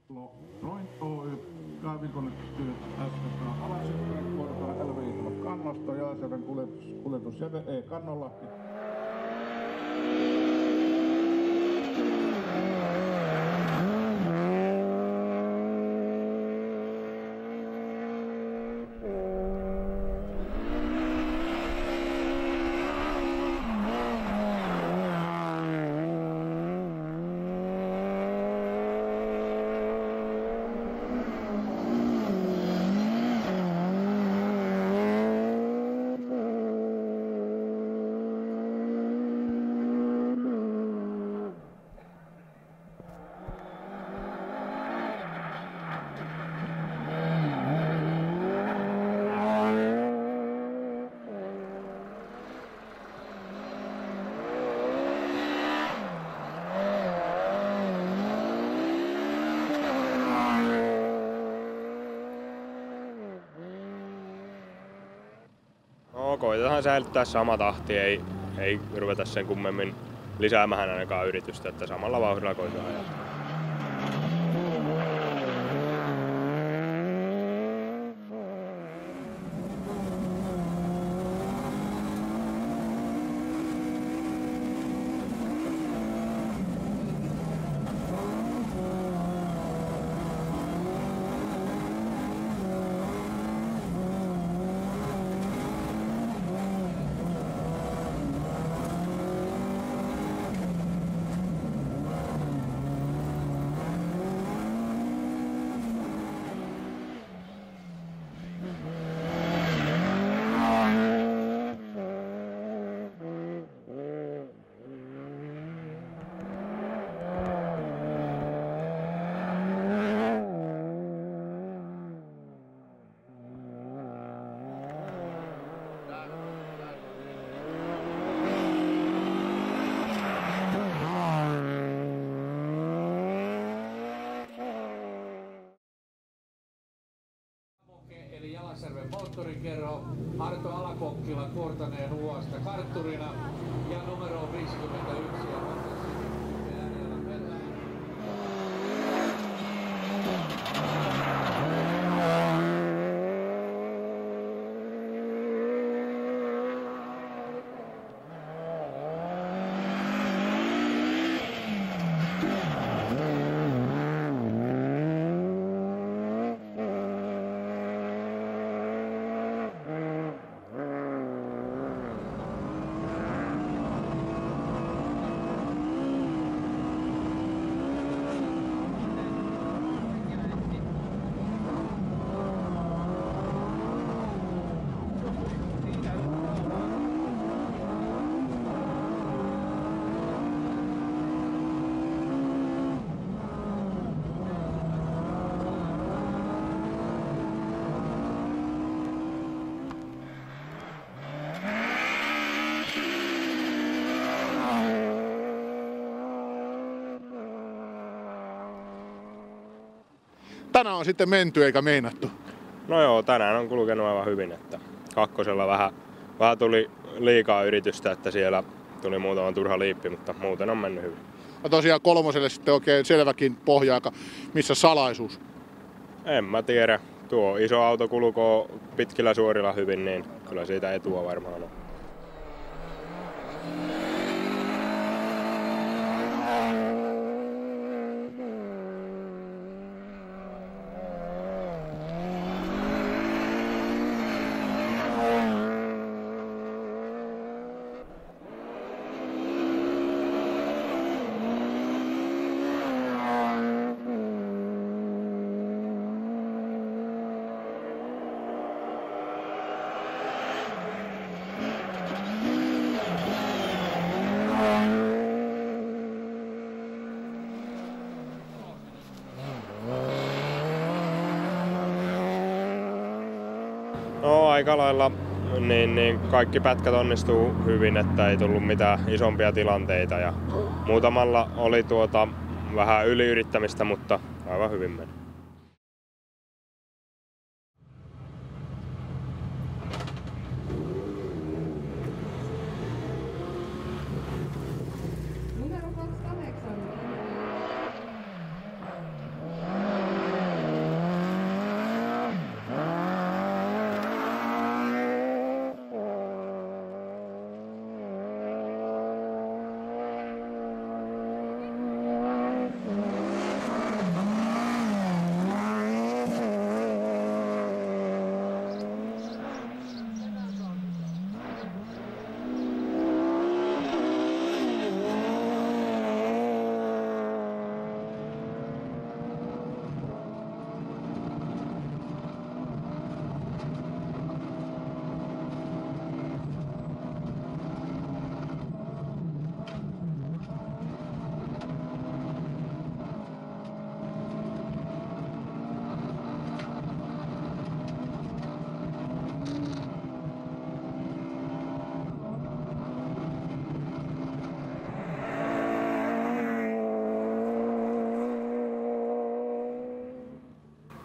Noin Oy, kaivinkonetyöt SPK Alasjärven Korpela L5 Kannosta, Jaasjärven kuljetus Kannonlahti. Koitetaan säilyttää sama tahti, ei ruveta sen kummemmin lisäämään ainakaan yritystä, että samalla vauhdilla koitetaan ajaa. Eli Jalasjärven moottorikerho, Arto Alakokkila Kuortaneen Uosta kartturina ja numero 51 ja Tänään on sitten menty eikä meinattu. No joo, tänään on kulkenut aivan hyvin, että kakkosella vähän tuli liikaa yritystä, että siellä tuli muutama turha liippi, mutta muuten on mennyt hyvin. Ja tosiaan kolmoselle sitten oikein selväkin pohja-aika. Missä salaisuus? En mä tiedä. Tuo iso auto kulkoo pitkillä suorilla hyvin, niin kyllä siitä etua varmaan on. No aika lailla niin kaikki pätkät onnistuu hyvin, että ei tullut mitään isompia tilanteita ja muutamalla oli vähän yliyrittämistä, mutta aivan hyvin meni. Numero 28.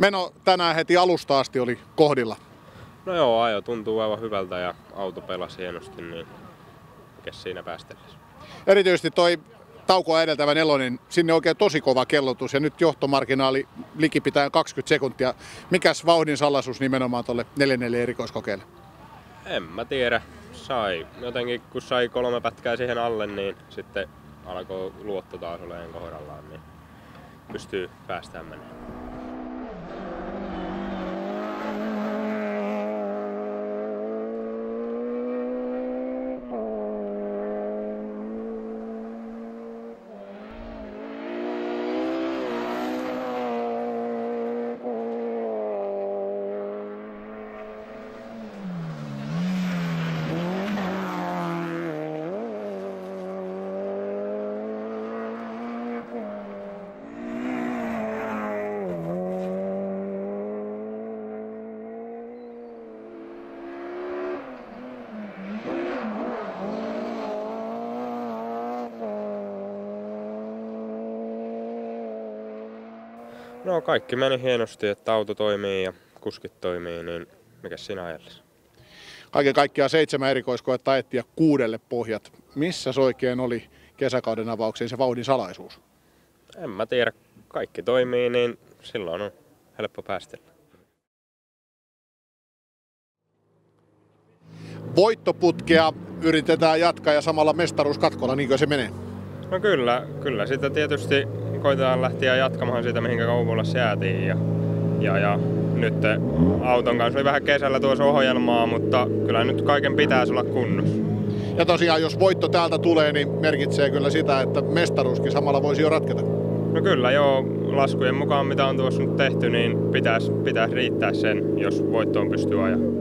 Meno tänään heti alusta asti oli kohdilla. No joo, ajo tuntuu aivan hyvältä ja auto pelasi hienosti, niin mikäs siinä päästellään. Erityisesti toi taukoa edeltävä nelonen, sinne oikein tosi kova kellotus ja nyt johtomarginaali likipitään 20 sekuntia. Mikäs vauhdin salaisuus nimenomaan tuolle 4-4 erikoiskokeelle? En mä tiedä. Jotenkin kun sai 3 pätkää siihen alle, niin sitten alkoi luotto taas olemaan kohdallaan, niin pystyy päästään menemään. No kaikki meni hienosti, että auto toimii ja kuskit toimii, niin mikäs siinä ajellessa? Kaiken kaikkiaan 7 erikoiskoetta ajettiin ja 6 pohjat. Missä oikein oli kesäkauden avaukseen se vauhdin salaisuus? En mä tiedä. Kaikki toimii, niin silloin on helppo päästellä. Voittoputkea yritetään jatkaa ja samalla mestaruuskatkolla, niinkö se menee? No kyllä sitä tietysti koitetaan lähteä jatkamaan siitä, mihinkä Kouvolassa jäätiin. Ja nyt auton kanssa oli vähän kesällä tuossa ohjelmaa, mutta kyllä nyt kaiken pitäisi olla kunnossa. Ja tosiaan, jos voitto täältä tulee, niin merkitsee kyllä sitä, että mestaruuskin samalla voisi jo ratketa. No kyllä joo, laskujen mukaan mitä on tuossa nyt tehty, niin pitäisi riittää sen, jos voittoon pystyy ajaa.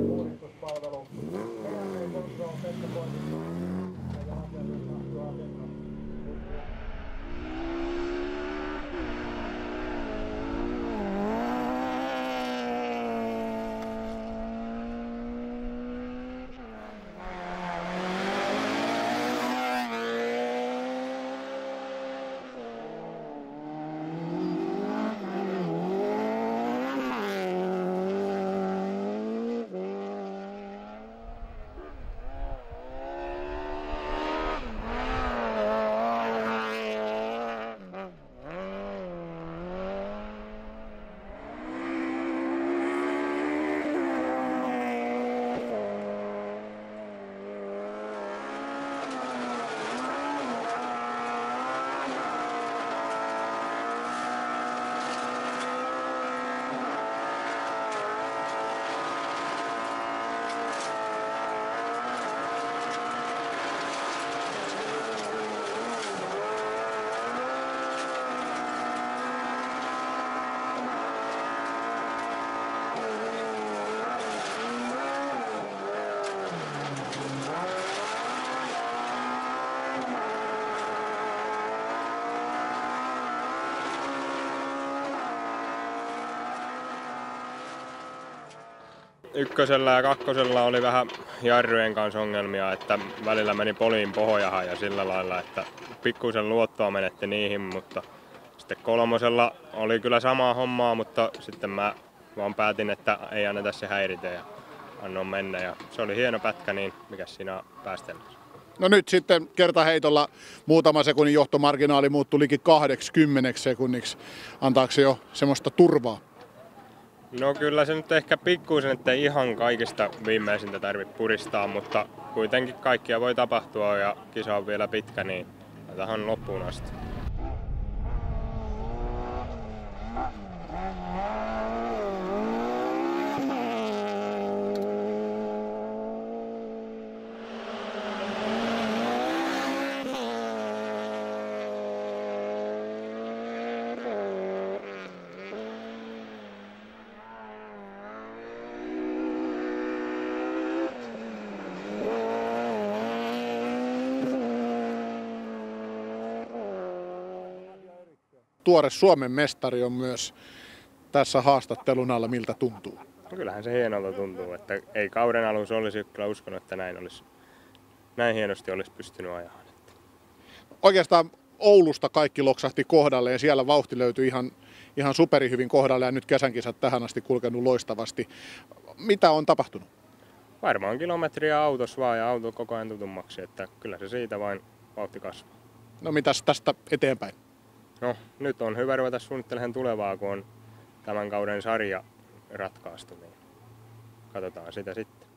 Ykkösellä ja kakkosella oli vähän jarrujen kanssa ongelmia, että välillä meni poliin pohjahan ja sillä lailla, että pikkuisen luottoa menetti niihin, mutta sitten kolmosella oli kyllä samaa hommaa, mutta sitten mä vaan päätin, että ei anneta se häiritä ja annoin mennä ja se oli hieno pätkä, niin mikäs siinä päästellään. No nyt sitten kertaheitolla muutama sekunnin johtomarginaali muuttui liki 80 sekunniksi. Antaako se jo semmoista turvaa? No kyllä se nyt ehkä pikkuisen, ettei ihan kaikista viimeisintä tarvitse puristaa, mutta kuitenkin kaikkia voi tapahtua ja kisa on vielä pitkä, niin tähän loppuun asti. Tuore Suomen mestari on myös tässä haastattelun alla, miltä tuntuu? No kyllähän se hienolta tuntuu, että ei kauden alussa olisi kyllä uskonut, että näin hienosti olisi pystynyt ajamaan. Oikeastaan Oulusta kaikki loksahti kohdalleen, siellä vauhti löytyi ihan ihan superihyvin kohdalla ja nyt kesänkisat tähän asti kulkenut loistavasti. Mitä on tapahtunut? Varmaan kilometriä autossa vaan ja auto koko ajan tutummaksi, että kyllä se siitä vain vauhti kasvaa. No mitäs tästä eteenpäin? No nyt on hyvä ruveta suunnittelemaan tulevaa, kun on tämän kauden sarja ratkaistu, niin katsotaan sitä sitten.